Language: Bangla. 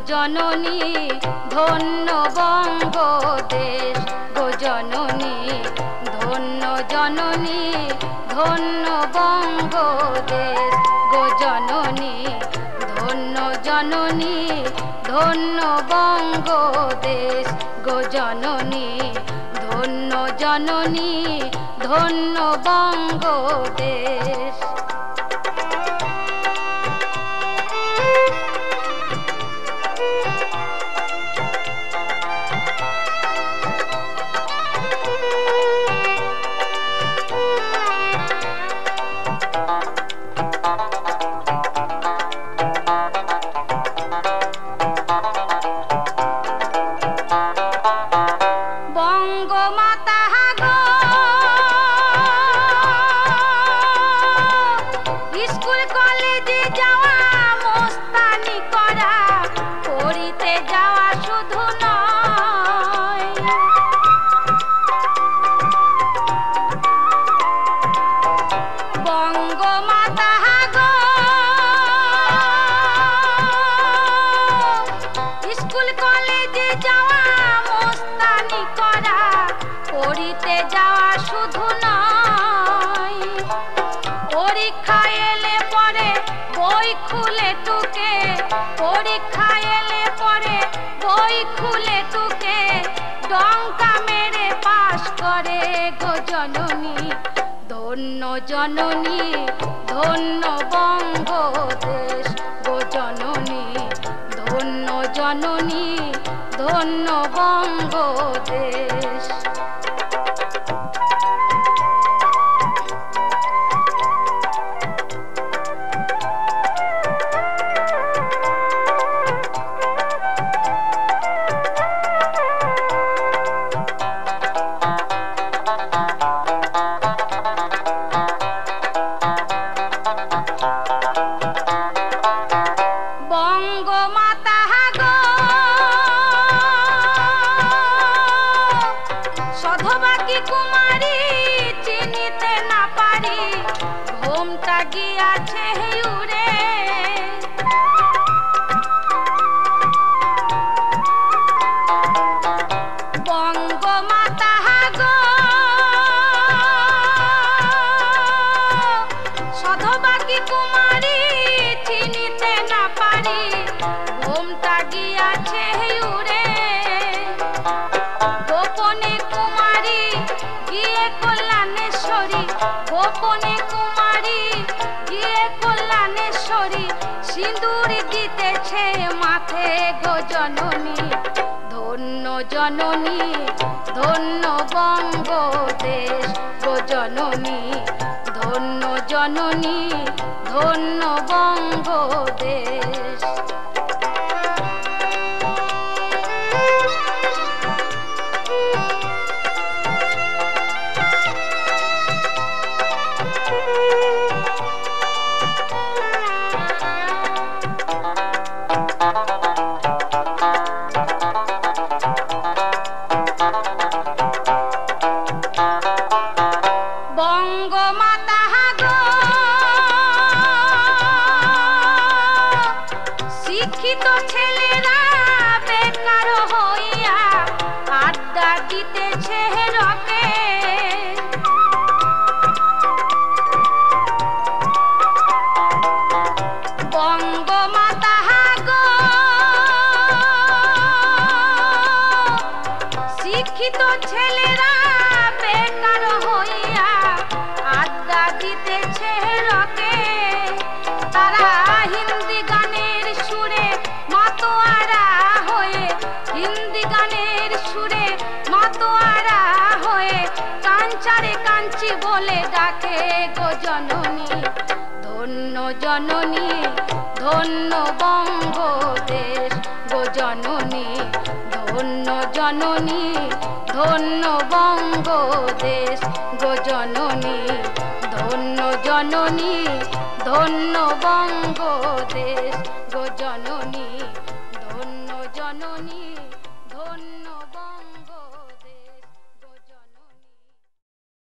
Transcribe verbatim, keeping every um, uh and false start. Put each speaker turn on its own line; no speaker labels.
জননী ধন্য বঙ্গদেশ গো জননী ধন্য জননী ধন্য বঙ্গদেশ গো জননী ধন্য জননী ধন্য বঙ্গদেশ গো জননী ধন্য জননী ধন্য বঙ্গদেশ। বঙ্গমাতা গো স্কুল কলেজে যাওয়া মস্তানি করা পড়িতে যাওয়া শুধু নয়, বঙ্গমাতা গো স্কুল কলেজে যাওয়া মস্তানি করা পড়িতে যাওয়া শুধু নয়, পরীক্ষা এলে পরে বই খুলে টুকে পরীক্ষা এলে পরে বই খুলে টুকে ডঙ্কা মেরে পাশ করে গো জননী ধন্য জননী ধন্য বঙ্গদেশ গো জননী ধন্য জননী ধন্য বঙ্গদেশ। বঙ্গমাতা গো সধবাকি কুমারী চিনিতে না পারি ঘোমটা গিয়াছে উড়ে, বঙ্গমাতা গো সধবাকি কুমারী চিনিতে না পারি ঘোমটা গিয়াছে উড়ে, গোপনে কুমারী গিয়ে কল্যাণেশ্বরী গোপনে কুমারী গিয়ে কল্যাণেশ্বরী সিঁদুর দিতেছে মাথে গো জননী ধন্য জননী ধন্য বঙ্গদেশ গো জননী ধন্য জননী ধন্য বঙ্গদেশ। বঙ্গমাতা গো শিক্ষিত ছেলেরা বেকার হইয়া আড্ডা দিতেছে রকে, বঙ্গমাতা গো শিক্ষিত ছেলেরা বেকার হইয়া আড্ডা দিতেছে রকে, তারা হিন্দি গানের সুরে মাতোয়ারা হয়ে হিন্দি গানের সুরে মাতোয়ারা হয়ে কাঞ্চারে কাঞ্চি বলে ডাকে গো জননী ধন্য জননী ধন্য বঙ্গদেশ গো জননী ধন্য জননী ধন্য বঙ্গদেশ গো জননী ধন্য জননী ধন্য বঙ্গদেশ গো জননী ধন্য জননী ধন্য বঙ্গদেশ।